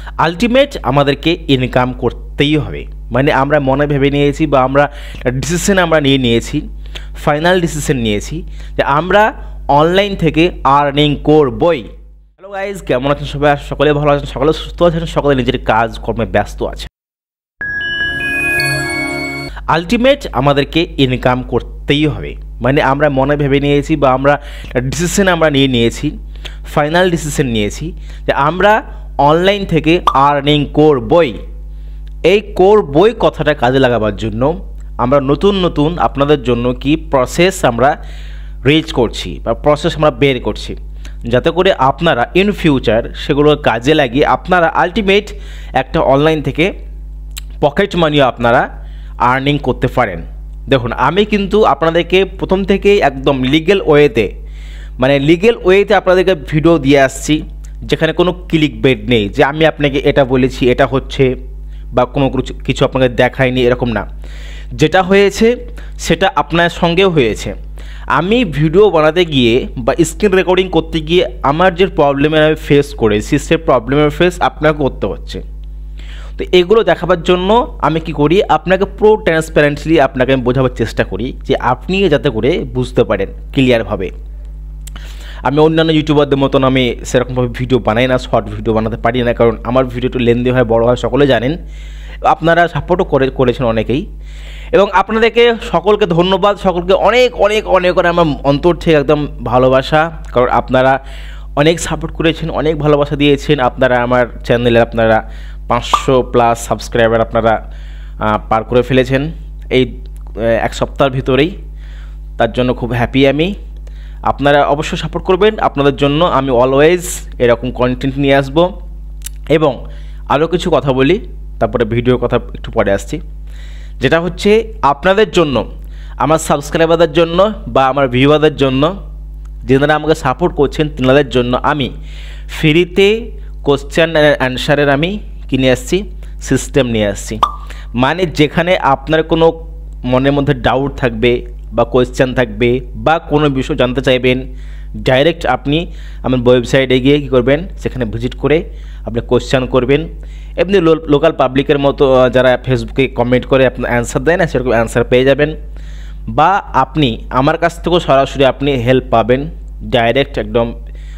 Ultimate আমাদেরকে income করতেই হবে। মানে আমরা মনে ভেবে নিয়েছি বা আমরা ডিসিশন আমরা নিয়েছি, ফাইনাল ডিসিশন নিয়েছি যে আমরা অনলাইন থেকে আর্নিং করবই। হ্যালো গাইজ, কেমন আছেন সবাই? সকলে ভালো আছেন, সকলে সুস্থ আছেন, সকলে নিজের কাজকর্মে ব্যস্ত আছে। আলটিমেট আমাদেরকে ইনকাম করতেই হবে। মানে আমরা মনে ভেবে নিয়েছি বা আমরা ডিসিশন আমরা নিয়েছি, ফাইনাল ডিসিশন নিয়েছি যে আমরা অনলাইন থেকে আর্নিং করবই। এই করবই কথাটা কাজে লাগাবার জন্য আমরা নতুন আপনাদের জন্য কি প্রসেস আমরা রিচ করছি বা প্রসেস আমরা বের করছি, যাতে করে আপনারা ইন ফিউচার সেগুলো কাজে লাগিয়ে আপনারা আলটিমেট একটা অনলাইন থেকে পকেট মানিও আপনারা আর্নিং করতে পারেন। দেখুন, আমি কিন্তু আপনাদেরকে প্রথম থেকেই একদম লিগ্যাল ওয়েতে আপনাদেরকে ভিডিও দিয়ে আসছি, যেখানে কোনো ক্লিক বেট নেই যে আমি আপনাকে এটা বলেছি এটা হচ্ছে বা কোনো কিছু আপনাকে দেখায়নি, এরকম না। যেটা হয়েছে সেটা আপনার সঙ্গেও হয়েছে। আমি ভিডিও বানাতে গিয়ে বা স্ক্রিন রেকর্ডিং করতে গিয়ে আমার যে প্রবলেমের আমি ফেস করেছি সেই প্রবলেমের ফেস আপনাকে করতে হচ্ছে। তো এগুলো দেখাবার জন্য আমি কি করি, আপনাকে পুরো ট্রান্সপারেন্টলি আপনাকে আমি বোঝাবার চেষ্টা করি যে আপনি যাতে করে বুঝতে পারেন ক্লিয়ারভাবে। আমি অন্যান্য ইউটিউবারদের মতন আমি সেরকমভাবে ভিডিও বানাই না, শর্ট ভিডিও বানাতে পারি না, কারণ আমার ভিডিও একটু লেন্দি হয়, বড় হয়, সকলে জানেন। আপনারা সাপোর্টও করেছেন অনেকেই, এবং আপনাদেরকে সকলকে ধন্যবাদ, সকলকে অনেক করে আমার অন্তর থেকে একদম ভালোবাসা, কারণ আপনারা অনেক সাপোর্ট করেছেন, অনেক ভালোবাসা দিয়েছেন। আপনারা আমার চ্যানেলে আপনারা 500+ সাবস্ক্রাইবার আপনারা পার করে ফেলেছেন এই এক সপ্তাহের ভিতরেই। তার জন্য খুব হ্যাপি আমি। আপনারা অবশ্যই সাপোর্ট করবেন। আপনাদের জন্য আমি অলওয়েজ এরকম কন্টেন্ট নিয়ে আসব। এবং আরও কিছু কথা বলি, তারপরে ভিডিওর কথা একটু পরে আসছি। যেটা হচ্ছে আপনাদের জন্য, আমার সাবস্ক্রাইবারদের জন্য বা আমার ভিউয়ারদের জন্য, যারা আমাকে সাপোর্ট করছেন তেনাদের জন্য আমি ফ্রিতে কোশ্চেন অ্যান্সারের আমি কিনে আসছি, সিস্টেম নিয়ে আসছি। মানে যেখানে আপনার কোনো মনের মধ্যে ডাউট থাকবে বা কোয়েশ্চেন থাকবে বা কোনো বিষয় জানতে চাইবেন, ডাইরেক্ট আপনি আমার ওয়েবসাইটে গিয়ে কী করবেন, সেখানে ভিজিট করে আপনি কোয়েশ্চেন করবেন। এমনি লোকাল পাবলিকের মতো যারা ফেসবুকে কমেন্ট করে আপনার অ্যান্সার দেয় না, সেরকম অ্যান্সার পেয়ে যাবেন। বা আপনি আমার কাছ থেকেও সরাসরি আপনি হেল্প পাবেন, ডাইরেক্ট একদম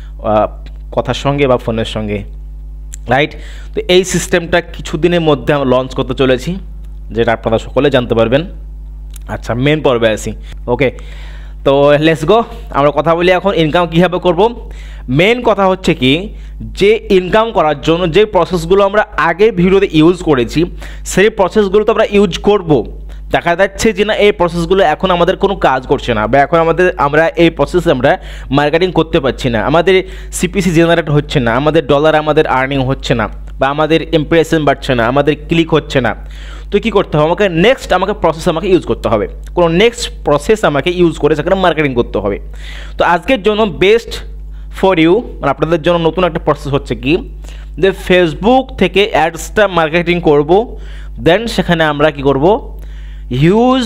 কথার সঙ্গে বা ফোনের সঙ্গে, রাইট? তো এই সিস্টেমটা কিছুদিনের মধ্যে আমরা লঞ্চ করতে চলেছি, যেটা আপনারা সকলে জানতে পারবেন। আচ্ছা, মেন পর্বে আসি। ওকে, তো লেটস গো। আমরা কথা বলি এখন ইনকাম কীভাবে করব। মেন কথা হচ্ছে কি, যে ইনকাম করার জন্য যে প্রসেসগুলো আমরা আগের ভিডিওতে ইউজ করেছি, সেই প্রসেসগুলো তো আমরা ইউজ করব। দেখা যাচ্ছে যে না, এই প্রসেসগুলো এখন আমাদের কোনো কাজ করছে না, বা এখন আমরা এই প্রসেসে আমরা মার্কেটিং করতে পারছি না, আমাদের সিপিসি জেনারেট হচ্ছে না, আমাদের ডলার আমাদের আর্নিং হচ্ছে না, বা আমাদের ইমপ্রেশন বাড়ছে না, আমাদের ক্লিক হচ্ছে না। তো কী করতে হবে, আমাকে প্রসেস ইউজ করতে হবে, কোনো নেক্সট প্রসেস আমাকে ইউজ করে সেখানে মার্কেটিং করতে হবে। তো আজকের জন্য বেস্ট ফর ইউ, মানে আপনাদের জন্য নতুন একটা প্রসেস হচ্ছে কি, যে ফেসবুক থেকে অ্যাডসটা মার্কেটিং করব। দেন সেখানে আমরা কি করব, হিউজ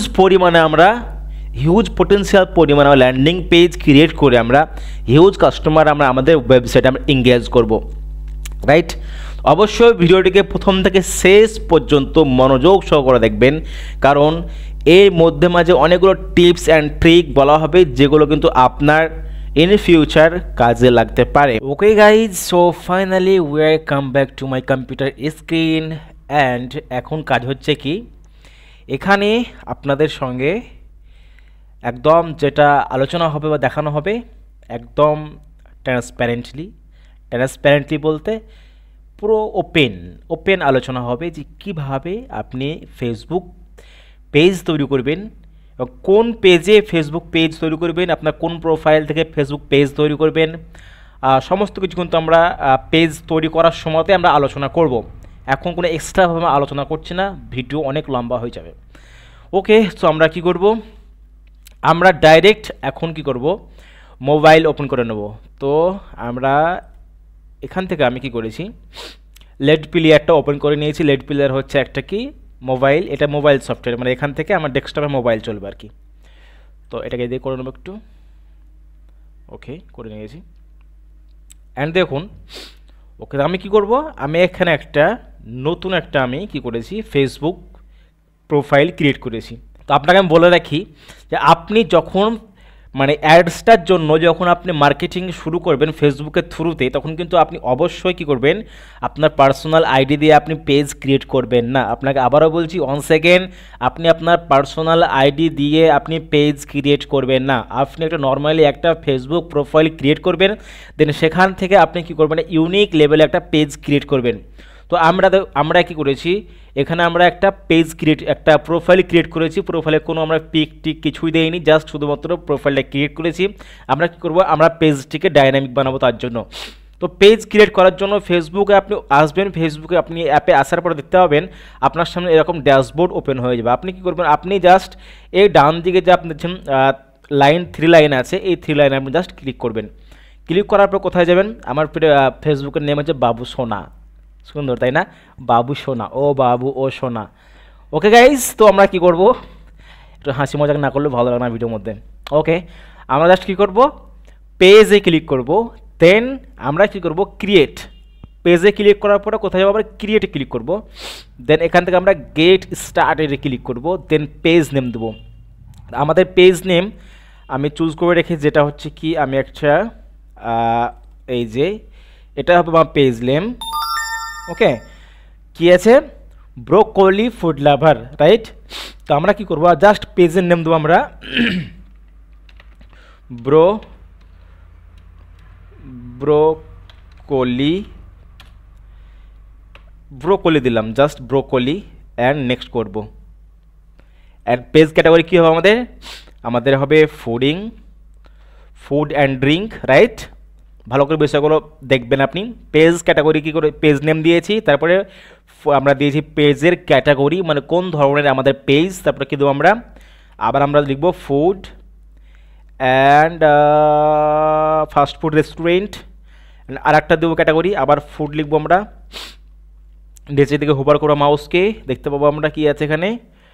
পোটেন্সিয়াল পরিমাণে ল্যান্ডিং পেজ ক্রিয়েট করে আমরা হিউজ কাস্টমার আমরা আমাদের ওয়েবসাইটে আমরা এঙ্গেজ করব, রাইট? অবশ্যই ভিডিওটিকে প্রথম থেকে শেষ পর্যন্ত মনোযোগ সহকারে দেখবেন, কারণ এর মধ্যে মাঝে অনেকগুলো টিপস অ্যান্ড ট্রিক বলা হবে, যেগুলো কিন্তু আপনার ইন ফিউচার কাজে লাগতে পারে। Okay guys, so finally we are come back to my computer screen. And এখন কাজ হচ্ছে কি, এখানে আপনাদের সঙ্গে একদম যেটা আলোচনা হবে বা দেখানো হবে, একদম ট্রান্সপ্যারেন্টলি বলতে পুরো ওপেন আলোচনা হবে যে কিভাবে আপনি ফেসবুক পেজ তৈরি করবেন, কোন পেজে ফেসবুক পেজ তৈরি করবেন, আপনার কোন প্রোফাইল থেকে ফেসবুক পেজ তৈরি করবেন, সমস্ত কিছু কিন্তু আমরা পেজ তৈরি করার সময়তে আমরা আলোচনা করব। এখন কোনো এক্সট্রাভাবে আলোচনা করছি না, ভিডিও অনেক লম্বা হয়ে যাবে। ওকে, সো আমরা কি করব, আমরা ডাইরেক্ট এখন কি করব, মোবাইল ওপেন করে নেব। তো আমরা এখান থেকে আমি কি করেছি, লেড প্লেয়ারটা ওপেন করে নিয়েছি। লেড প্লেয়ার হচ্ছে একটা কি মোবাইল, এটা মোবাইল সফটওয়্যার, মানে এখান থেকে আমার ডেস্কটপে মোবাইল চলবে আর কি। তো এটাকে দিয়ে করে নেব একটু। ওকে, করে নিয়েছি। অ্যান্ড দেখুন ওকে, আমি কি করব, আমি এখানে একটা নতুন একটা আমি কি করেছি ফেসবুক প্রোফাইল ক্রিয়েট করেছি। তো আপনাকে আমি বলে রাখি যে আপনি যখন মানে অ্যাডসটার জন্য যখন আপনি মার্কেটিং শুরু করবেন ফেসবুকের থ্রুতে, তখন কিন্তু আপনি অবশ্যই কী করবেন, আপনার পার্সোনাল আইডি দিয়ে আপনি পেজ ক্রিয়েট করবেন না। আপনাকে আবারও বলছি, ওয়ান সেকেন্ড, আপনি আপনার পার্সোনাল আইডি দিয়ে আপনি পেজ ক্রিয়েট করবেন না। আপনি একটা নর্মালি একটা ফেসবুক প্রোফাইল ক্রিয়েট করবেন, দেন সেখান থেকে আপনি কী করবেন, ইউনিক লেভেলে একটা পেজ ক্রিয়েট করবেন। তো আমরা কি করেছি, এখানে আমরা একটা পেজ একটা প্রোফাইল ক্রিয়েট করেছি। প্রোফাইলে কোনো আমরা পিক টিক কিছুই দেইনি, জাস্ট শুধুমাত্র প্রোফাইলটা ক্রিয়েট করেছি। আমরা কি করব, আমরা পেজটিকে ডাইনামিক বানাবো তার জন্য। তো পেজ ক্রিয়েট করার জন্য ফেসবুকে আপনি আসবেন, ফেসবুকে আপনি অ্যাপে আসার পরে দেখতে পাবেন আপনার সামনে এরকম ড্যাশবোর্ড ওপেন হয়ে যাবে। আপনি কি করবেন, আপনি জাস্ট এই ডান দিকে যে আপনি লাইন 3 লাইন আছে, এই 3 লাইনে আপনি জাস্ট ক্লিক করবেন। ক্লিক করার পর কোথায় যাবেন, আমার ফেসবুকের নেম হচ্ছে বাবু সোনা। সুন্দর তাই না, বাবু সোনা, ও বাবু ও সোনা। ওকে গাইজ, তো আমরা কি করব, একটু হাসি মজাক না করলে ভালো লাগে না ভিডিওর মধ্যে। ওকে, আমরা জাস্ট কী করব, পেজে ক্লিক করব, দেন আমরা কি করব, ক্রিয়েট। পেজে ক্লিক করার পরে কোথায় যাবো, আমরা ক্রিয়েটে ক্লিক করব, দেন এখান থেকে আমরা গেট স্টার্টেডে ক্লিক করব, দেন পেজ নেম দেবো। আমাদের পেজ নেম আমি চুজ করে রেখে, যেটা হচ্ছে কি, আমি একটা এই যে এটা হবে আমার পেজ নেম। ওকে, কি আছে, ব্রোকলি ফুড লাভার, রাইট। তো আমরা কি করব, জাস্ট পেজের নেম দেবো আমরা ব্রোকলি দিলাম, জাস্ট ব্রোকলি, অ্যান্ড নেক্সট করব। অ্যান্ড পেজ ক্যাটাগরি কী হবে আমাদের হবে ফুড অ্যান্ড ড্রিঙ্ক, রাইট। ভালো করে বিষয়গুলো দেখবেন আপনি। পেজ ক্যাটাগরি কী করে, পেজ নেম দিয়েছি, তারপরে আমরা দিয়েছি পেজের ক্যাটাগরি, মানে কোন ধরনের আমাদের পেজ। তারপরে কী দেবো আমরা, আবার আমরা লিখব food and fast food restaurant, আর একটা দেবো ক্যাটাগরি, আবার ফুড লিখবো আমরা। নিচের দিকে হোভার করা মাউসকে দেখতে পাবো আমরা কি আছে এখানে,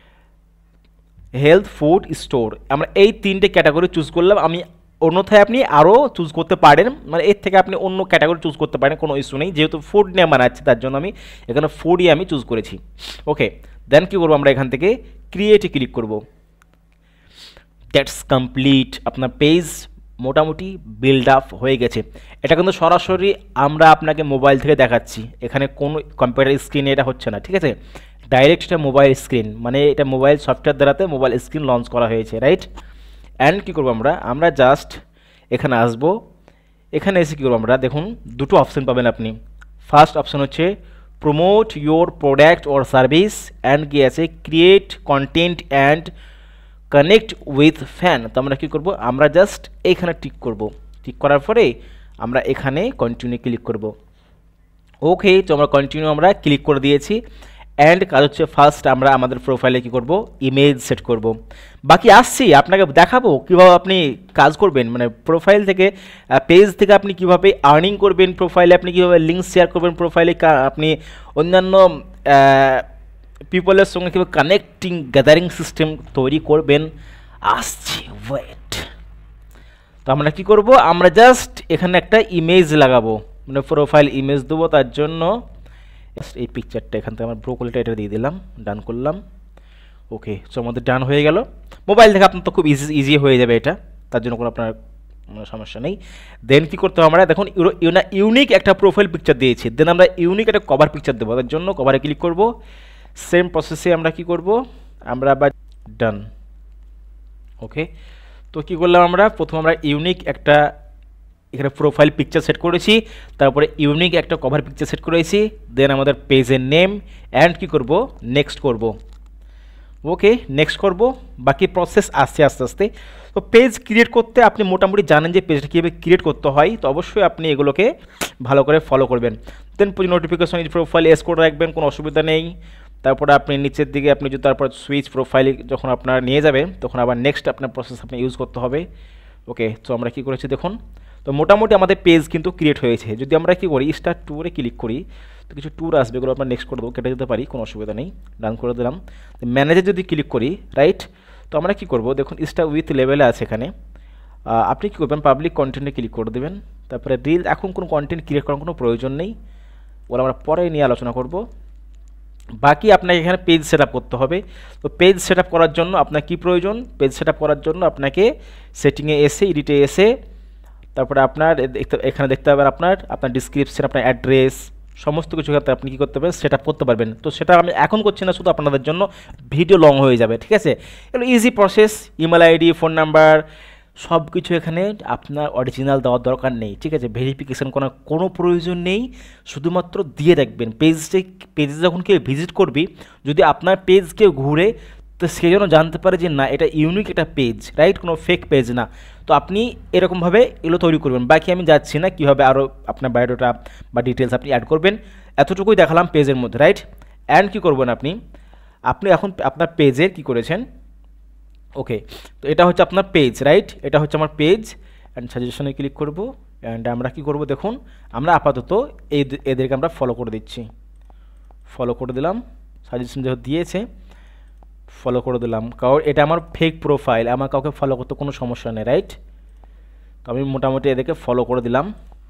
হেলথ ফুড স্টোর। আমরা এই 3টে ক্যাটাগরি চুজ করলাম। আমি অন্যথায় আপনি আরও চুজ করতে পারেন, মানে এর থেকে আপনি অন্য ক্যাটাগরি চুজ করতে পারেন, কোনো ইস্যু নেই। যেহেতু ফুড নিয়ে বানাচ্ছি তার জন্য আমি এখানে ফুডই আমি চুজ করেছি। ওকে, দেন কী করবো, আমরা এখান থেকে ক্রিয়েটে ক্লিক করব। দ্যাটস কমপ্লিট, আপনার পেজ মোটামুটি বিল্ড আপ হয়ে গেছে। এটা কিন্তু সরাসরি আমরা আপনাকে মোবাইল থেকে দেখাচ্ছি, এখানে কোনো কম্পিউটার স্ক্রিনে এটা হচ্ছে না, ঠিক আছে। ডাইরেক্ট এটা মোবাইল স্ক্রিন, মানে এটা মোবাইল সফটওয়্যার দ্বারাতে মোবাইল স্ক্রিন লঞ্চ করা হয়েছে, রাইট। অ্যান্ড কী করবো, আমরা জাস্ট এখানে আসবো। এখানে এসে কী করবো, আমরা দেখুন দুটো অপশান পাবেন আপনি। ফার্স্ট অপশান হচ্ছে promote your product or service, and কি আছে, create content and connect with fan. তো আমরা কী করবো, আমরা জাস্ট এইখানে টিক করব। টিক করার পরে আমরা এখানে কন্টিনিউ ক্লিক করব। ওকে, তো আমরা কন্টিনিউ আমরা ক্লিক করে দিয়েছি। অ্যান্ড কাজ হচ্ছে ফার্স্ট আমরা আমাদের প্রোফাইলে কী করব, ইমেজ সেট করব। বাকি আসছি আপনাকে দেখাবো কীভাবে আপনি কাজ করবেন, মানে প্রোফাইল থেকে পেজ থেকে আপনি কীভাবে আর্নিং করবেন, প্রোফাইলে আপনি কীভাবে লিঙ্ক শেয়ার করবেন, প্রোফাইলে আপনি অন্যান্য পিপলের সঙ্গে কীভাবে কানেক্টিং গ্যাদারিং সিস্টেম তৈরি করবেন। আসছি, ওয়েট। তো আমরা কী করব, আমরা জাস্ট এখানে একটা ইমেজ লাগাবো, মানে প্রোফাইল ইমেজ দেবো। তার জন্য এই পিকচারটা এখান থেকে আমরা ব্রোকলিটা এটা দিয়ে দিলাম, ডান করলাম। ওকে, সো আমাদের ডান হয়ে গেল। মোবাইল থেকে আপনার তো খুব ইজি হয়ে যাবে এটা, তার জন্য কোনো আপনার সমস্যা নেই। দেন কী করতে হবে, আমরা দেখুন ইউনিক একটা প্রোফাইল পিকচার দিয়েছি, দেন আমরা ইউনিক একটা কভার পিকচার দেবো। তার জন্য কভারে ক্লিক করব। সেম প্রসেসে আমরা কি করব, আমরা আবার ডান। ওকে, তো কী করলাম, আমরা প্রথম আমরা ইউনিক একটা এখানে প্রোফাইল পিকচার সেট করেছি, তারপরে ইউনিক একটা কভার পিকচার সেট করেছি, দেন আমাদের পেজের নেম, অ্যান্ড কি করব, নেক্সট করব। ওকে, নেক্সট করব। বাকি প্রসেস আসছে আস্তে আস্তে। তো পেজ ক্রিয়েট করতে আপনি মোটামুটি জানেন যে পেজটা কীভাবে ক্রিয়েট করতে হয়, তো অবশ্যই আপনি এগুলোকে ভালো করে ফলো করবেন। দেন নোটিফিকেশন প্রোফাইল এস করে রাখবেন, কোনো অসুবিধা নেই। তারপরে আপনি নিচের দিকে আপনি যদি তারপর সুইচ প্রোফাইল যখন আপনার নিয়ে যাবে, তখন আবার নেক্সট আপনার প্রসেস আপনি ইউজ করতে হবে। ওকে, তো আমরা কী করেছি দেখুন, তো মোটামুটি আমাদের পেজ কিন্তু ক্রিয়েট হয়েছে। যদি আমরা কী করি, স্টার্ট ট্যুরে ক্লিক করি, তো কিছু ট্যুর আসবে, এগুলো আমরা নেক্সট করে দেবো, কেটে দিতে পারি, কোনো অসুবিধা নেই। ডান করে দিলাম। ম্যানেজে যদি ক্লিক করি, রাইট, তো আমরা কী করবো দেখুন, স্টার উইথ লেভেলে আছে এখানে। আপনি কী করবেন, পাবলিক কন্টেন্টে ক্লিক করে দেবেন। তারপরে রিল, এখন কোনো কন্টেন্ট ক্রিয়েট করার কোনো প্রয়োজন নেই, ওরা আমরা পরে নিয়ে আলোচনা করব। বাকি আপনাকে এখানে পেজ সেট আপ করতে হবে। তো পেজ সেট আপ করার জন্য আপনার কী প্রয়োজন, পেজ সেট আপ করার জন্য আপনাকে সেটিংয়ে এসে, এডিটে এসে, তারপরে আপনার এখানে দেখতে পাবেন আপনার ডিসক্রিপশন, আপনার অ্যাড্রেস, সমস্ত কিছু ক্ষেত্রে আপনি কী করতে পারবেন, সেট আপ করতে পারবেন। তো সেটা আমি এখন করছি না, শুধু আপনাদের জন্য ভিডিও লং হয়ে যাবে, ঠিক আছে। এগুলো easy process, email ID, phone number, সব কিছু এখানে আপনার অরিজিনাল দেওয়ার দরকার নেই, ঠিক আছে। ভেরিফিকেশান করার কোনো প্রয়োজন নেই, শুধুমাত্র দিয়ে রাখবেন। পেজে যখন কেউ ভিজিট করবি, যদি আপনার পেজ কেউ ঘুরে, তো সে যেন জানতে পারে যে না, এটা ইউনিক একটা পেজ, রাইট, কোনো ফেক পেজ না। তো আপনি এরকমভাবে এগুলো তৈরি করবেন। বাকি আমি যাচ্ছি না কীভাবে আরও আপনার বায়োডাটা বা ডিটেলস আপনি অ্যাড করবেন, এতটুকুই দেখালাম পেজের মধ্যে, রাইট। অ্যান্ড কী করবেন আপনি এখন আপনার পেজের কী করেছেন, ওকে, তো এটা হচ্ছে আপনার পেজ, রাইট, এটা হচ্ছে আমার পেজ। অ্যান্ড সাজেশনে ক্লিক করব। অ্যান্ড আমরা কি করব দেখুন, আমরা আপাতত এদেরকে আমরা ফলো করে দিচ্ছি, ফলো করে দিলাম, সাজেশন যেহেতু দিয়েছে ফলো করে দিলাম। কারণ এটা আমার ফেক প্রোফাইল, আমার কাউকে ফলো করতে কোনো সমস্যা নেই, রাইট। তো আমি মোটামুটি এদেরকে ফলো করে দিলাম,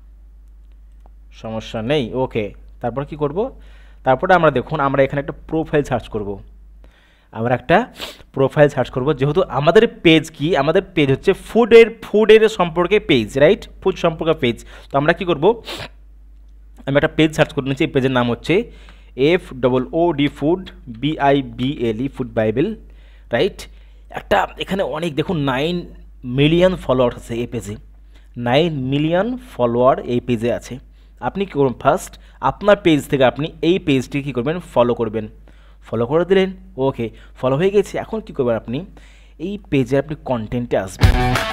সমস্যা নেই, ওকে। তারপর কি করব, তারপরে আমরা দেখুন, আমরা এখানে একটা প্রোফাইল সার্চ করব, আমরা একটা প্রোফাইল সার্চ করব। যেহেতু আমাদের পেজ কি, আমাদের পেজ হচ্ছে ফুডের সম্পর্কে পেজ, রাইট, ফুড সম্পর্কে পেজ। তো আমরা কি করব, আমি একটা পেজ সার্চ করে নিচ্ছি। এই পেজের নাম হচ্ছে FOOD food BIBLE food bible, right. একটা এখানে অনেক দেখুন 9 মিলিয়ন ফলোয়ার আছে এই পেজে, 9 মিলিয়ন ফলোয়ার এই পেজে আছে। আপনি কী করবেন, ফার্স্ট আপনার পেজ থেকে আপনি এই পেজটি কী করবেন, ফলো করবেন। ফলো করে দিলেন, ওকে, ফলো হয়ে গেছে। এখন কী করবেন, আপনি এই পেজে আপনি কন্টেন্টে আসবেন,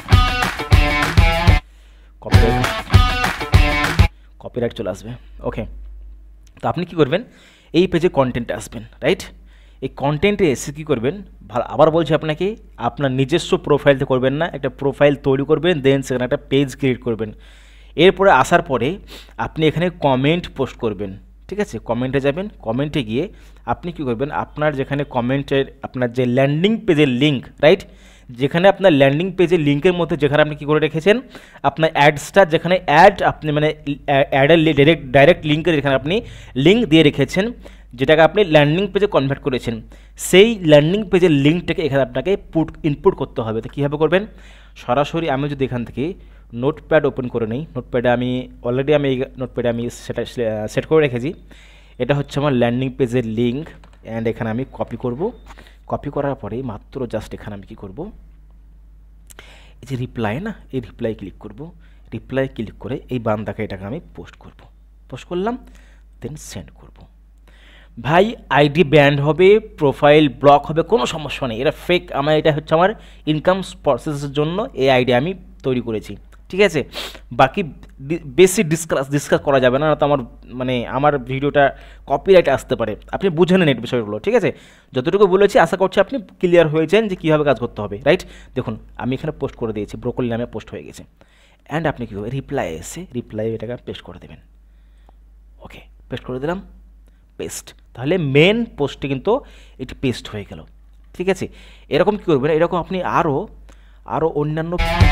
কপিরাইট চলে আসবে, ওকে। তো আপনি কী করবেন, এই পেজে কন্টেন্টে আসবেন, রাইট। এই কন্টেন্টে এসে কী করবেন, আবার বলছি আপনাকে, আপনার নিজস্ব প্রোফাইলতে করবেন না, একটা প্রোফাইল তৈরি করবেন, দেন সেখানে একটা পেজ ক্রিয়েট করবেন। এরপরে আসার পরে আপনি এখানে কমেন্ট পোস্ট করবেন, ঠিক আছে। কমেন্টে যাবেন, কমেন্টে গিয়ে আপনি কী করবেন, আপনার যেখানে কমেন্টের আপনার যে ল্যান্ডিং পেজের লিঙ্ক, রাইট, যেখানে আপনার ল্যান্ডিং পেজের লিঙ্কের মধ্যে যেখানে আপনি কী করে রেখেছেন, আপনার অ্যাডসটা যেখানে আপনি মানে অ্যাডের ডাইরেক্ট লিঙ্কের যেখানে আপনি লিঙ্ক দিয়ে রেখেছেন, যেটাকে আপনি ল্যান্ডিং পেজে কনভার্ট করেছেন, সেই ল্যান্ডিং পেজের লিঙ্কটাকে এখানে আপনাকে ইনপুট করতে হবে। তো কীভাবে করবেন, সরাসরি আমি যদি এখান থেকে নোটপ্যাড ওপেন করে নিই, নোটপ্যাডে আমি অলরেডি সেটা সেট করে রেখেছি। এটা হচ্ছে আমার ল্যান্ডিং পেজের লিঙ্ক। অ্যান্ড এখানে আমি কপি করব, কপি করার পরে মাত্র জাস্ট এখানে আমি কী করব, এই যে রিপ্লাই না, এই রিপ্লাই ক্লিক করব। রিপ্লাই ক্লিক করে এই বান্দাকে এটাকে আমি পোস্ট করলাম, দেন সেন্ড করব। ভাই আইডি ব্যান্ড হবে, প্রোফাইল ব্লক হবে, কোনো সমস্যা নেই, এটা ফেক। এটা হচ্ছে আমার ইনকাম প্রসেসের জন্য এই আইডি আমি তৈরি করেছি, ঠিক আছে। বাকি বেশি ডিসকাস করা যাবে না, তো আমার ভিডিওটা কপিরাইট আসতে পারে, আপনি বুঝে নেন এই বিষয়গুলো, ঠিক আছে। যতটুকু বলেছি আশা করছি আপনি ক্লিয়ার হয়েছেন যে কীভাবে কাজ করতে হবে, রাইট। দেখুন আমি এখানে পোস্ট করে দিয়েছি, ব্রোকলি নামে পোস্ট হয়ে গেছে। অ্যান্ড আপনি কী হবে, রিপ্লাই এটাকে পেস্ট করে দেবেন, ওকে, পেস্ট করে দিলাম, পেস্ট। তাহলে মেন পোস্টটি কিন্তু এটি পেস্ট হয়ে গেল, ঠিক আছে। এরকম কী করবেন, এরকম আপনি আরও অন্যান্য,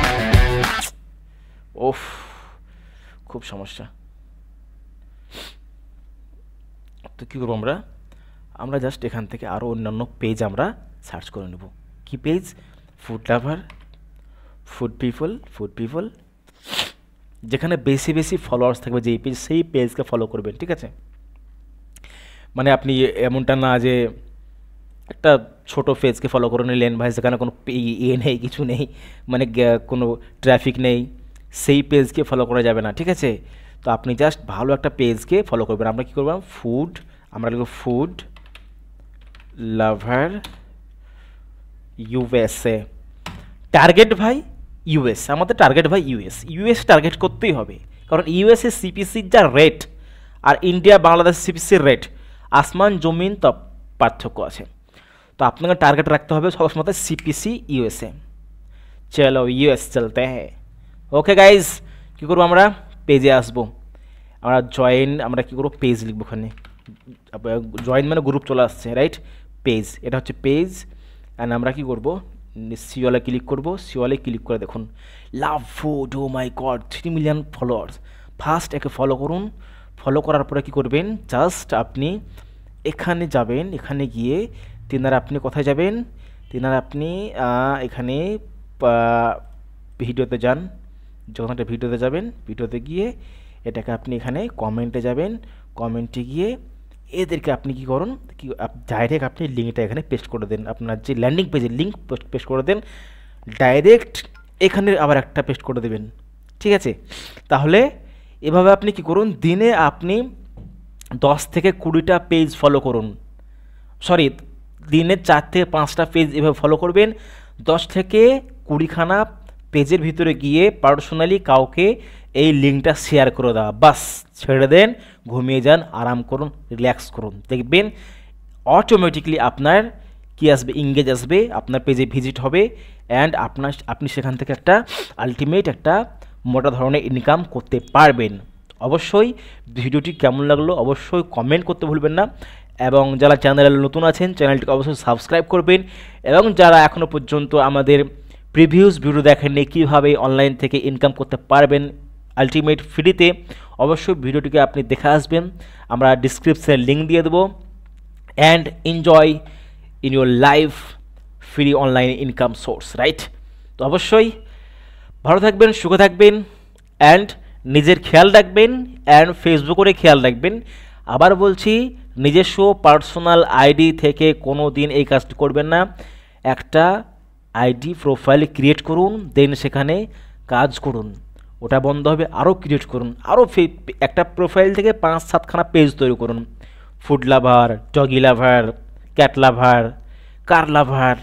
ওফ খুব সমস্যা। তো কী করবো, আমরা জাস্ট এখান থেকে আরও অন্যান্য পেজ আমরা সার্চ করে নেব। কি page, food lover, food people, যেখানে বেশি ফলোয়ার্স থাকবে যেই পেজ, সেই পেজকে ফলো করবেন, ঠিক আছে। মানে আপনি এমনটা না যে একটা ছোট পেজকে ফলো করে নিলেন ভাই, সেখানে কোনো নেই, কিছু নেই, মানে কোনো ট্রাফিক নেই, সেই পেজকে ফলো করা যাবে না, ঠিক আছে। তো আপনি জাস্ট ভালো একটা পেজকে ফলো করবেন। আমরা কী করলাম, আমরা লিখব ফুড লাভার USA, টার্গেট ভাই ইউএস, আমাদের টার্গেট ভাই ইউএস টার্গেট করতেই হবে, কারণ ইউএসএ সিপিসির যা রেট আর ইন্ডিয়া বাংলাদেশ সিপিসির রেট আসমান জমিন পার্থক্য আছে। তো আপনাকে টার্গেট রাখতে হবে সবসময় সিপিসি USA। চলো US চলতে হ্যাঁ, ওকে গাইজ। কী করবো, আমরা পেজে আসবো, আমরা কী করবো, পেজ লিখবো, ওখানে জয়েন মানে গ্রুপ চলে আসছে, রাইট। পেজ, এটা হচ্ছে পেজ। অ্যান্ড আমরা কী করবো, সিওয়ালে ক্লিক করব, সিওয়ালে ক্লিক করে দেখুন love food, oh my god 3 million followers. First একে ফলো করুন, ফলো করার পরে কী করবেন, জাস্ট আপনি এখানে যাবেন, এখানে গিয়ে তিনারা আপনি কোথায় যাবেন, তিনারা আপনি এখানে ভিডিওতে যান, যখন একটা ভিডিওতে যাবেন, ভিডিওতে গিয়ে এটাকে আপনি এখানে কমেন্টে যাবেন, কমেন্টে গিয়ে এদেরকে আপনি কী করুন, কি ডাইরেক্ট আপনি লিঙ্কটা এখানে পেস্ট করে দেন, আপনার যে ল্যান্ডিং পেজের লিঙ্ক পেস্ট করে দেন, ডাইরেক্ট এখানে আবার একটা পেস্ট করে দেবেন, ঠিক আছে। তাহলে এভাবে আপনি কি করুন, দিনে আপনি 10 থেকে 20টা পেজ ফলো করুন, সরি দিনে 4 থেকে 5টা পেজ এভাবে ফলো করবেন, 10 থেকে 20খানা পেজের ভিতরে গিয়ে পার্সোনালি কাউকে এই লিঙ্কটা শেয়ার করে দেওয়া, বাস ছেড়ে দেন, ঘুমিয়ে যান, আরাম করুন, রিল্যাক্স করুন, দেখবেন অটোমেটিকলি আপনার কি আসবে, ইংগেজ আসবে, আপনার পেজে ভিজিট হবে, অ্যান্ড আপনি সেখান থেকে একটা আলটিমেট একটা মোটা ধরনের ইনকাম করতে পারবেন। অবশ্যই ভিডিওটি কেমন লাগলো অবশ্যই কমেন্ট করতে ভুলবেন না, এবং যারা চ্যানেলে নতুন আছেন চ্যানেলটিকে অবশ্যই সাবস্ক্রাইব করবেন, এবং যারা এখনও পর্যন্ত আমাদের প্রিভিয়াস ভিডিও দেখেননি কীভাবে অনলাইন থেকে ইনকাম করতে পারবেন আলটিমেট ফ্রিতে, অবশ্যই ভিডিওটিকে আপনি দেখে আসবেন, আমরা ডিসক্রিপশনে লিঙ্ক দিয়ে দেবো। And enjoy in your life free online income source, right? তো অবশ্যই ভালো থাকবেন, সুখে থাকবেন, অ্যান্ড নিজের খেয়াল রাখবেন, অ্যান্ড ফেসবুকের খেয়াল রাখবেন। আবার বলছি, নিজস্ব পার্সোনাল আইডি থেকে কোনো দিন এই কাজটি করবেন না, একটা আইডি প্রোফাইল ক্রিয়েট করুন, দেন সেখানে কাজ করুন, ওটা বন্ধ হবে আরও ক্রিয়েট করুন, আরও একটা প্রোফাইল থেকে 5-7খানা পেজ তৈরি করুন, food lover, doggy lover, cat lover, car lover,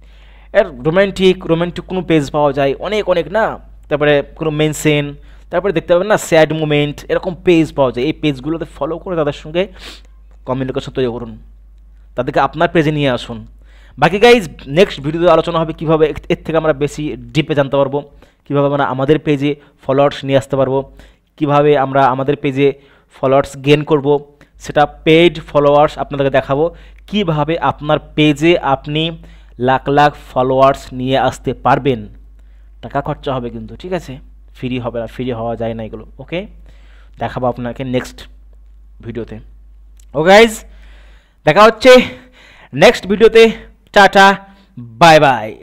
এর রোম্যান্টিক কোনো পেজ পাওয়া যায় অনেক না, তারপরে কোনো মেনশন, তারপরে দেখতে পাবেন না স্যাড মুমেন্ট, এরকম পেজ পাওয়া যায়, এই পেজগুলোতে ফলো করে তাদের সঙ্গে কমিউনিকেশন তৈরি করুন, তাদেরকে আপনার পেজে নিয়ে আসুন। বাকি গাইজ নেক্সট ভিডিওতে আলোচনা হবে কীভাবে এর থেকে আমরা বেশি ডিপে জানতে পারবো, কীভাবে আমরা আমাদের পেজে ফলোয়ার্স নিয়ে আসতে পারবো, কীভাবে আমরা আমাদের পেজে ফলোয়ার্স গেন করব, সেটা পেইড ফলোয়ার্স আপনাদেরকে দেখাবো, কীভাবে আপনার পেজে আপনি লাখ লাখ ফলোয়ার্স নিয়ে আসতে পারবেন। টাকা খরচা হবে কিন্তু, ঠিক আছে, ফ্রি হবে না, ফ্রি হওয়া যায় না এগুলো। ওকে, দেখাবো আপনাকে নেক্সট ভিডিওতে। ও গাইজ, দেখা হচ্ছে নেক্সট ভিডিওতে, টাটা, বাই বাই।